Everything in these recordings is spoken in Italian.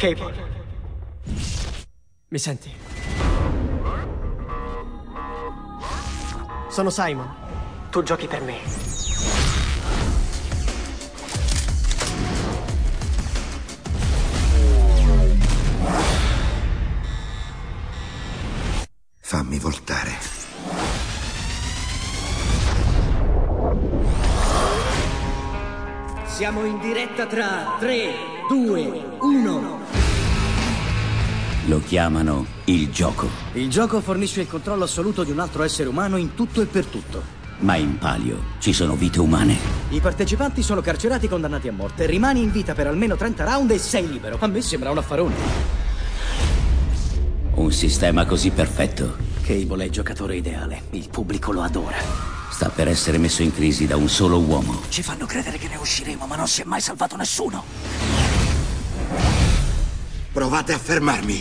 Cable. Mi senti? Sono Simon. Tu giochi per me. Fammi voltare. Siamo in diretta tra 3, 2, 1. Lo chiamano il gioco. Il gioco fornisce il controllo assoluto di un altro essere umano in tutto e per tutto. Ma in palio ci sono vite umane. I partecipanti sono carcerati condannati a morte. Rimani in vita per almeno 30 round e sei libero. A me sembra un affarone. Un sistema così perfetto. Cable è il giocatore ideale. Il pubblico lo adora. Sta per essere messo in crisi da un solo uomo. Ci fanno credere che ne usciremo, ma non si è mai salvato nessuno. Provate a fermarmi.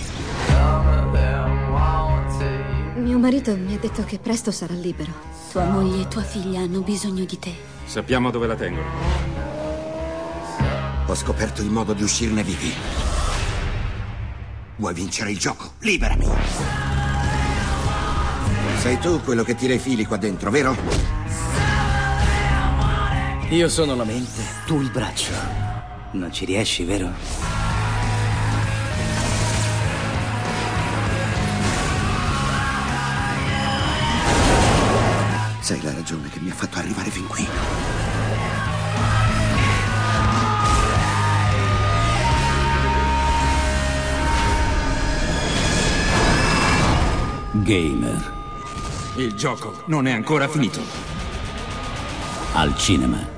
Mio marito mi ha detto che presto sarà libero. Tua moglie e tua figlia hanno bisogno di te. Sappiamo dove la tengono. Ho scoperto il modo di uscirne vivi. Vuoi vincere il gioco? Liberami. Sei tu quello che tira i fili qua dentro, vero? Io sono la mente, tu il braccio. Non ci riesci, vero? Sei la ragione che mi ha fatto arrivare fin qui. Gamer. Il gioco non è ancora finito. Al cinema.